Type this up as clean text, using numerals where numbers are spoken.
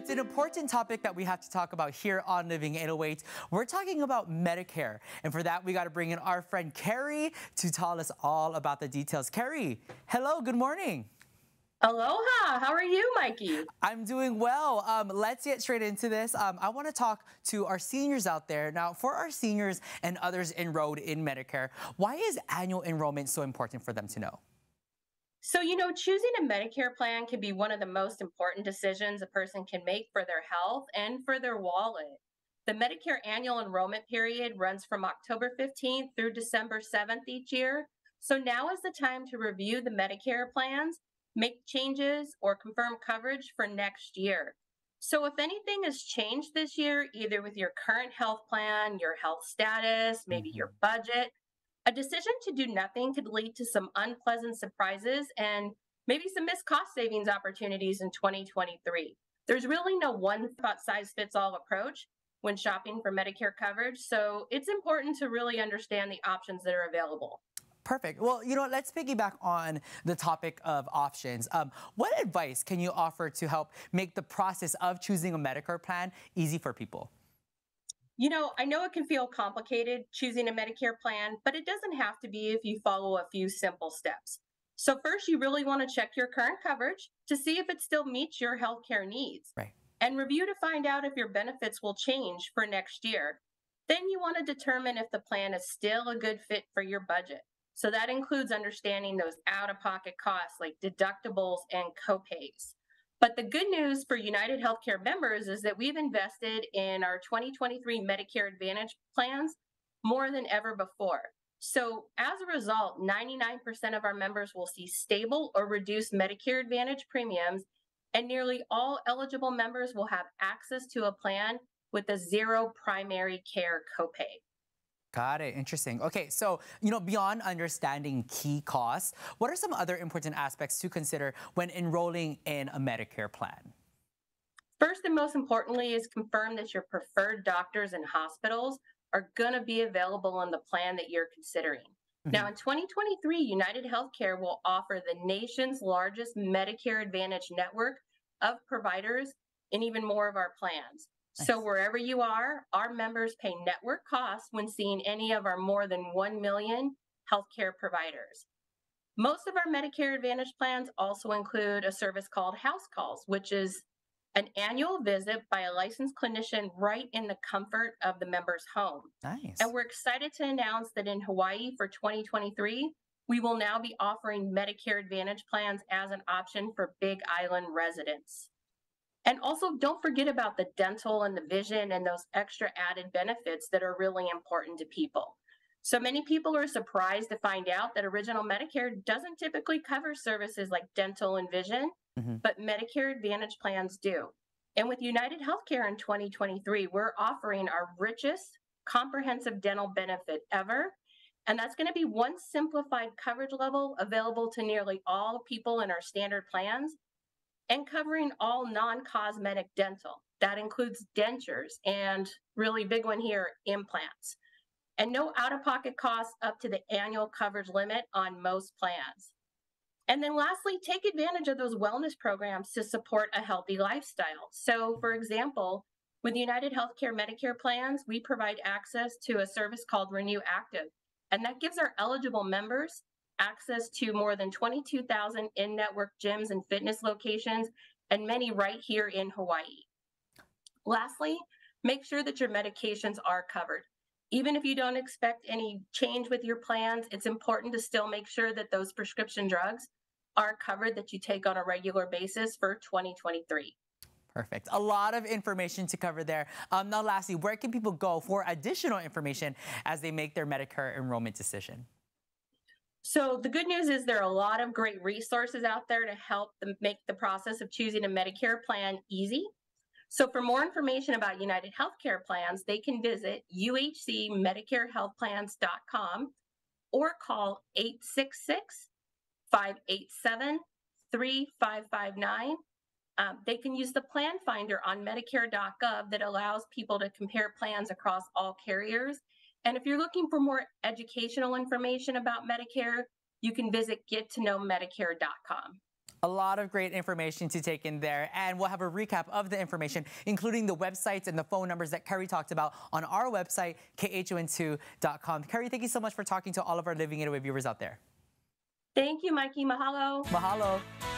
It's an important topic that we have to talk about here on Living 808. We're talking about Medicare. And for that, we got to bring in our friend Kerry to tell us all about the details. Kerry, hello, good morning. Aloha, how are you, Mikey? I'm doing well. Let's get straight into this. I want to talk to our seniors out there. Now, for our seniors and others enrolled in Medicare, why is annual enrollment so important for them to know? So, choosing a Medicare plan can be one of the most important decisions a person can make for their health and for their wallet. The Medicare annual enrollment period runs from October 15th through December 7th each year. So now is the time to review the Medicare plans, make changes, or confirm coverage for next year. So if anything has changed this year, either with your current health plan, your health status, maybe your budget, a decision to do nothing could lead to some unpleasant surprises and maybe some missed cost savings opportunities in 2023. There's really no one size fits all approach when shopping for Medicare coverage, so it's important to really understand the options that are available. Perfect. Well, let's piggyback on the topic of options. What advice can you offer to help make the process of choosing a Medicare plan easy for people? I know it can feel complicated choosing a Medicare plan, but it doesn't have to be if you follow a few simple steps. So first, you really want to check your current coverage to see if it still meets your healthcare needs. Right. And review to find out if your benefits will change for next year. Then you want to determine if the plan is still a good fit for your budget. So that includes understanding those out-of-pocket costs like deductibles and copays. But the good news for UnitedHealthcare members is that we've invested in our 2023 Medicare Advantage plans more than ever before. So as a result, 99% of our members will see stable or reduced Medicare Advantage premiums, and nearly all eligible members will have access to a plan with a zero primary care copay. Got it. Interesting. Okay, so, beyond understanding key costs, what are some other important aspects to consider when enrolling in a Medicare plan? First and most importantly is confirm that your preferred doctors and hospitals are going to be available in the plan that you're considering. Now, in 2023, UnitedHealthcare will offer the nation's largest Medicare Advantage network of providers in even more of our plans. Nice. So wherever you are, our members pay network costs when seeing any of our more than 1 million healthcare providers. Most of our Medicare Advantage plans also include a service called House Calls, which is an annual visit by a licensed clinician right in the comfort of the member's home. Nice. And we're excited to announce that in Hawaii for 2023, we will now be offering Medicare Advantage plans as an option for Big Island residents. And also, don't forget about the dental and the vision and those extra added benefits that are really important to people. So many people are surprised to find out that Original Medicare doesn't typically cover services like dental and vision, but Medicare Advantage plans do. And with UnitedHealthcare in 2023, we're offering our richest comprehensive dental benefit ever. And that's going to be one simplified coverage level available to nearly all people in our standard plans, and covering all non-cosmetic dental. That includes dentures and, really big one here, implants. And no out-of-pocket costs up to the annual coverage limit on most plans. And then lastly, take advantage of those wellness programs to support a healthy lifestyle. So for example, with UnitedHealthcare Medicare plans, we provide access to a service called Renew Active. And that gives our eligible members access to more than 22,000 in-network gyms and fitness locations, and many right here in Hawaii. Lastly, make sure that your medications are covered. Even if you don't expect any change with your plans, it's important to still make sure that those prescription drugs are covered that you take on a regular basis for 2023. Perfect. A lot of information to cover there. Now, lastly, where can people go for additional information as they make their Medicare enrollment decision? So the good news is there are a lot of great resources out there to help them make the process of choosing a Medicare plan easy. So for more information about UnitedHealthcare plans, they can visit uhcmedicarehealthplans.com or call 866-587-3559. They can use the plan finder on medicare.gov that allows people to compare plans across all carriers. And if you're looking for more educational information about Medicare, you can visit getknowmedicare.com. A lot of great information to take in there, and we'll have a recap of the information, including the websites and the phone numbers that Kerry talked about on our website, khon2.com. Kerry, thank you so much for talking to all of our Living It Away viewers out there. Thank you, Mikey. Mahalo. Mahalo.